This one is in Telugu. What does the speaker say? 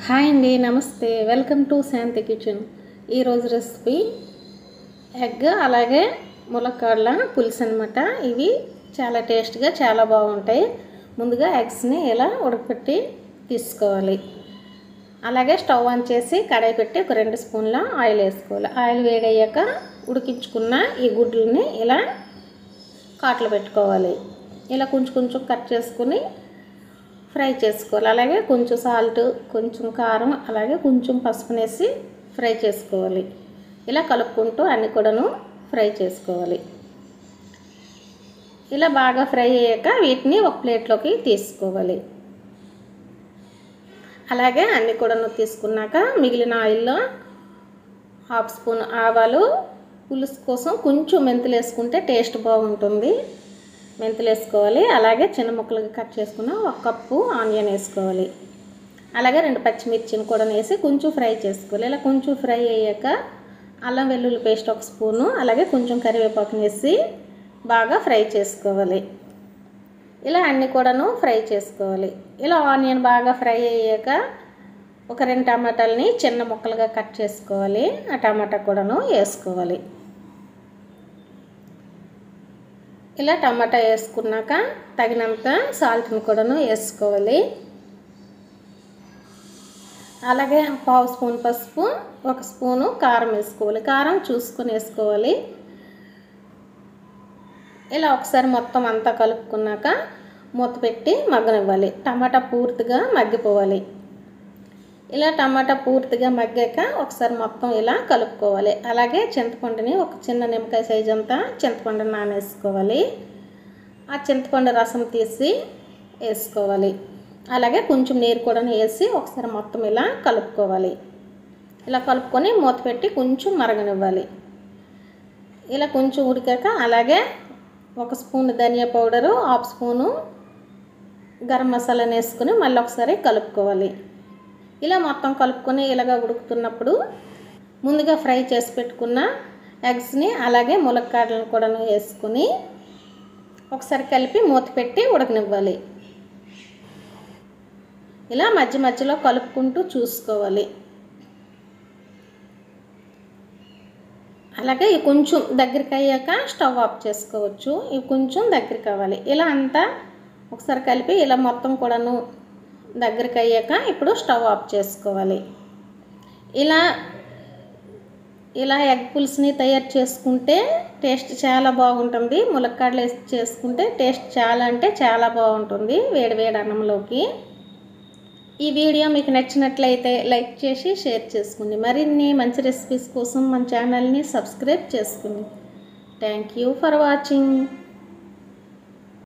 హాయ్ అండి, నమస్తే. Welcome to Shanti kitchen. ఈరోజు రెసిపీ ఎగ్ అలాగే ములక్కాడల పులుసు అనమాట. ఇవి చాలా టేస్ట్గా చాలా బాగుంటాయి. ముందుగా ఎగ్స్ని ఇలా ఉడకపెట్టి తీసుకోవాలి. అలాగే స్టవ్ ఆన్ చేసి కడాయి పెట్టి ఒక 2 స్పూన్ల ఆయిల్ వేసుకోవాలి. ఆయిల్ వేడయ్యాక ఉడికించుకున్న ఈ గుడ్లని ఇలా కాట్లు పెట్టుకోవాలి. ఇలా కొంచెం కొంచెం కట్ చేసుకుని ఫ్రై చేసుకోవాలి. అలాగే కొంచెం సాల్ట్, కొంచెం కారం, అలాగే కొంచెం పసుపు వేసి ఫ్రై చేసుకోవాలి. ఇలా కలుపుకుంటూ అన్నీ కూడాను ఫ్రై చేసుకోవాలి. ఇలా బాగా ఫ్రై అయ్యాక వీటిని ఒక ప్లేట్లోకి తీసుకోవాలి. అలాగే అన్నీ కూడాను తీసుకున్నాక మిగిలిన ఆయిల్లో 1/2 స్పూన్ ఆవాలు, పులుసు కోసం కొంచెం మెంతులు వేసుకుంటే టేస్ట్ బాగుంటుంది. మెంతులు వేసుకోవాలి. అలాగే చిన్న ముక్కలుగా కట్ చేసుకున్న 1 కప్పు ఆనియన్ వేసుకోవాలి. అలాగే 2 పచ్చిమిర్చిని కూడా వేసి కొంచెం ఫ్రై చేసుకోవాలి. ఇలా కొంచెం ఫ్రై అయ్యాక అల్లం వెల్లుల్లి పేస్ట్ 1 స్పూను, అలాగే కొంచెం కరివేపాకుని వేసి బాగా ఫ్రై చేసుకోవాలి. ఇలా అన్నీ కూడాను ఫ్రై చేసుకోవాలి. ఇలా ఆనియన్ బాగా ఫ్రై అయ్యాక ఒక 2 టమాటాలని చిన్న ముక్కలుగా కట్ చేసుకోవాలి. ఆ టమాటా కూడాను వేసుకోవాలి. ఇలా టమాటా వేసుకున్నాక తగినంత సాల్ట్ని కూడాను వేసుకోవాలి. అలాగే 1/2 స్పూన్ పసుపు, 1 స్పూను కారం వేసుకోవాలి. కారం చూసుకొని వేసుకోవాలి. ఇలా ఒకసారి మొత్తం అంతా కలుపుకున్నాక మూత పెట్టి మగ్గనివ్వాలి. టమాటా పూర్తిగా మగ్గిపోవాలి. ఇలా టమాటా పూర్తిగా మగ్గాక ఒకసారి మొత్తం ఇలా కలుపుకోవాలి. అలాగే చింతపండుని ఒక చిన్న నిమ్మకాయ సైజు అంతా చింతపండుని నానేసుకోవాలి. ఆ చింతపండు రసం తీసి వేసుకోవాలి. అలాగే కొంచెం నీరు కూడా వేసి ఒకసారి మొత్తం ఇలా కలుపుకోవాలి. ఇలా కలుపుకొని మూత పెట్టి కొంచెం మరగనివ్వాలి. ఇలా కొంచెం ఉడికాక అలాగే 1 స్పూన్ ధనియా పౌడరు, 1/2 స్పూను గరం మసాలాని వేసుకొని మళ్ళీ ఒకసారి కలుపుకోవాలి. ఇలా మొత్తం కలుపుకొని ఇలాగ ఉడుకుతున్నప్పుడు ముందుగా ఫ్రై చేసి పెట్టుకున్న ఎగ్స్ని అలాగే ములక్కాడలను కూడా వేసుకొని ఒకసారి కలిపి మూత పెట్టి ఉడకనివ్వాలి. ఇలా మధ్య మధ్యలో కలుపుకుంటూ చూసుకోవాలి. అలాగే ఇవి కొంచెం దగ్గరికి అయ్యాక స్టవ్ ఆఫ్ చేసుకోవచ్చు. ఇవి కొంచెం దగ్గరికి అవ్వాలి. ఇలా అంతా ఒకసారి కలిపి ఇలా మొత్తం కూడాను దగ్గరికి అయ్యాక ఇప్పుడు స్టవ్ ఆఫ్ చేసుకోవాలి. ఇలా ఎగ్ పులుసుని తయారు చేసుకుంటే టేస్ట్ చాలా బాగుంటుంది. ములక్కాడలు వేసి చేసుకుంటే టేస్ట్ చాలా అంటే చాలా బాగుంటుంది వేడి వేడి అన్నంలోకి. ఈ వీడియో మీకు నచ్చినట్లయితే లైక్ చేసి షేర్ చేసుకోండి. మరిన్ని మంచి రెసిపీస్ కోసం మన ఛానల్ని సబ్స్క్రైబ్ చేసుకోండి. Thank you for watching.